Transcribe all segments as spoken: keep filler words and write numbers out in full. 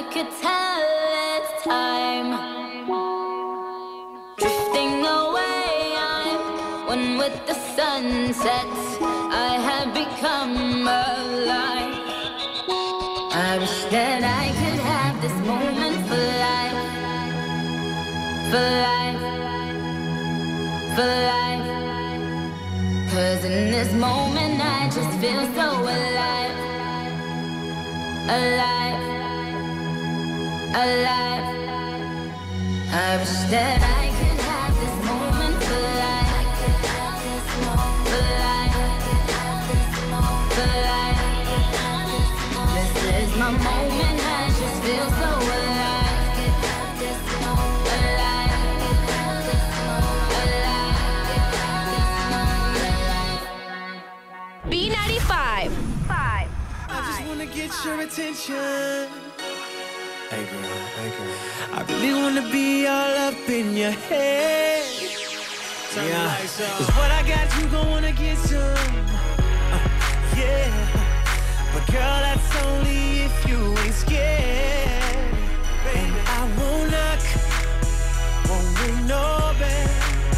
could tell it's time. Drifting away, I'm one with the sunset. I have become alive. I wish that I could have this moment for life. For life. For life. 'Cause in this moment I just feel so alive. Alive. Alive. I wish that I could have this moment for life. For life. For life. This is my moment, I just feel so alive. Alive. B ninety-five. I just wanna get your attention. Hey girl, hey girl. I really wanna be all up in your head. Yeah, cause what I got, you gon' wanna get some. Uh, yeah, but girl, that's only if you ain't scared. And I won't knock, won't ring no bell.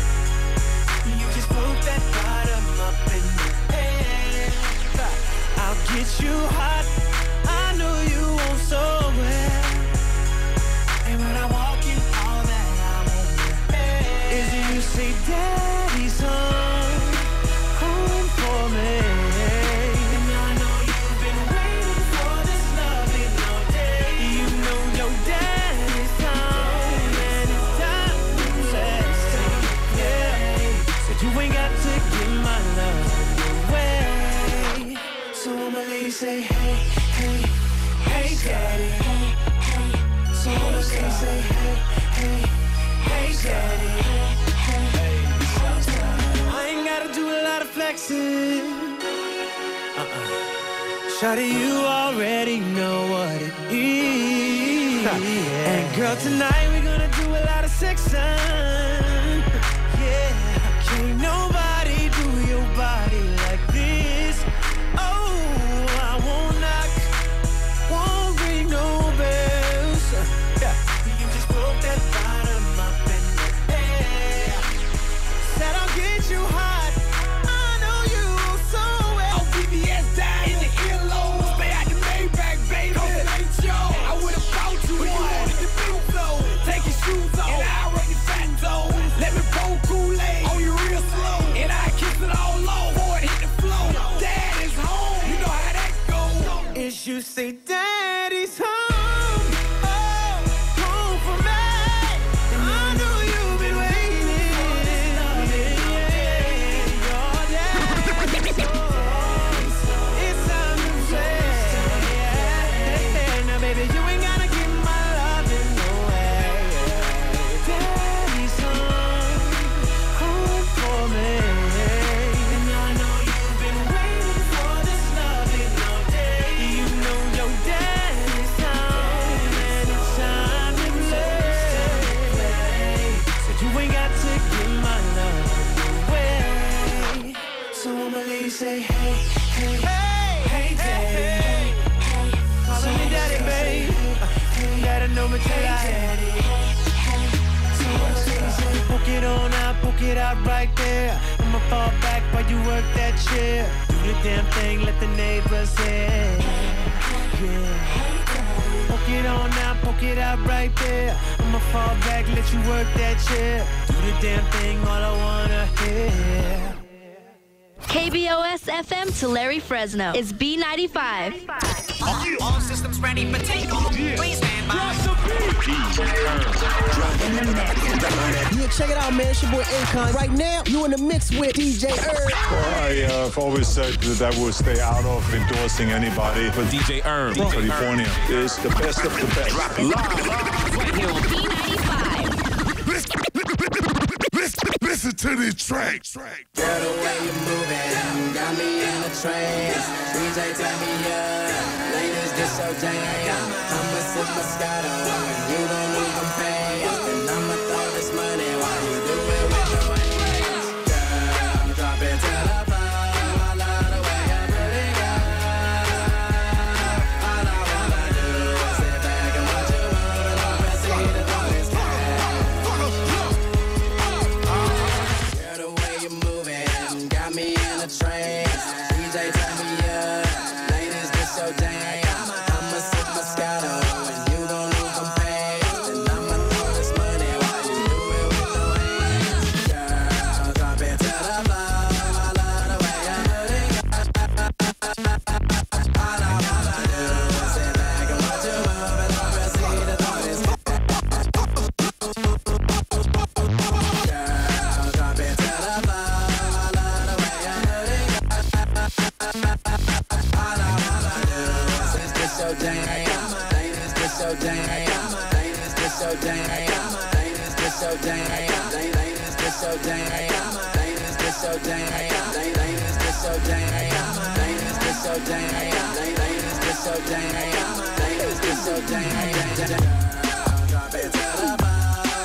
You just poke that bottom up in your head. I'll get you hot, I know you want so well. And when I walk in, all that I want is you say, Daddy's home, home for me. And I know you've been waiting for this loving all day. You know your daddy's home, and it's time to say, yeah. Said you ain't got to give my love away. So I'ma let you say, hey, hey, hey, daddy. Hey, hey. So I'ma say, say, hey, hey, hey, daddy. Hey, hey. I ain't gotta do a lot of flexing. Uh-uh. Shawty, you already know what it is. Yeah. And girl, tonight we gonna do a lot of sexing. Yeah. Can't nobody do your body like this. Oh, I won't knock, won't ring no bells. Yeah. You just broke that bottom up in the air. Said I'll get you hot, I know you so well. Oh, B B S down in the earlobe. Stay out the Maybach, baby. Coast ain't yo. I would've bought you one. You wanted the big flow. Take your shoes off, and I'll run your fat toe. Let me pour Kool-Aid on you real slow, and I kiss it all low. Before it hit the floor. Dad is home, you know how that goes. Is you say Daddy's home, oh, home for me. I know you've been waiting. Yeah, your daddy's home. It's time to play. Yeah. Now baby, you ain't gotta give my love in no way. Daddy's home, home for me. And I know you've been waiting for this loving all day. You know your daddy's home, and it's time to play. Said you ain't got to give my love away. So I'ma let you say, hey, hey, hey, hey, daddy. Calling me daddy, babe. Gotta know me till I So I'ma let you say, poke it on out, poke it out right there. I'ma fall back while you work that chair. Do the damn thing, let the neighbors hear. Yeah. Poke it on out, poke it out right there. I'ma fall back, let you work that chair. Do the damn thing, all I wanna hear. K B O S F M to Larry Fresno is B ninety-five. All, all systems ready for takeoff. Please stand by. Yeah, check it out, man. It's your boy Akon. Right now, you in the mix with D J Erb. Well, I, uh, I've always said that I will stay out of endorsing anybody, but D J Erb from California is the best of the best. Live, live, right here on B ninety-five. Listen to this track. track. Girl, the way you moving got me in a trance. D J, turn me up. Ladies, get so jam. I'ma sip Moscato and you gon' leave them fast. And I'ma throw this money while you do it with your hands. Girl, drop it to the floor. I love the way you put it, girl. All I wanna do is sit back and watch your jam. Ladies, this your jam. Ladies, this your jam. Ladies, this your jam. Ladies, this your jam. Ladies, this your jam. Ladies, this your jam. Drop it to the bottom.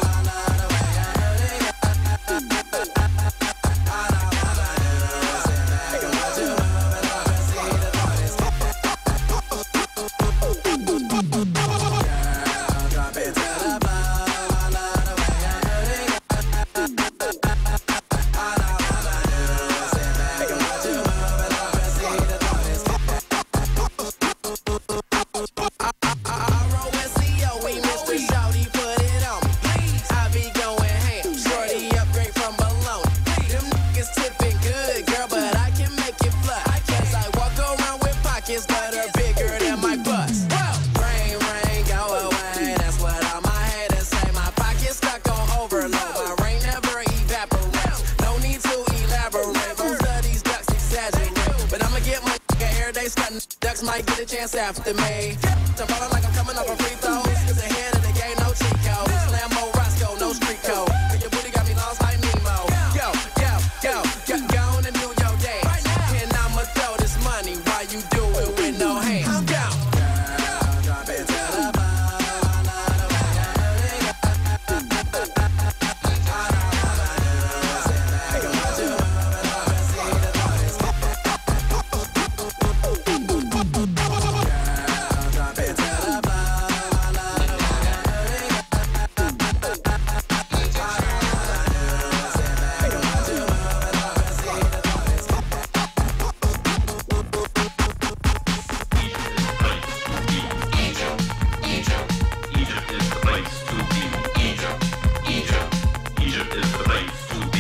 After me, I'm falling like I'm coming up a free throws. Cause ahead of the game, no cheat code. Slammo, Roscoe, no street code. Your booty got me lost like Nemo. Go, go, go, go, go on and do your dance. And I'ma throw this money while you do it with no hands. Go. Girl, drop it to the bottom. Egypt is the place to be.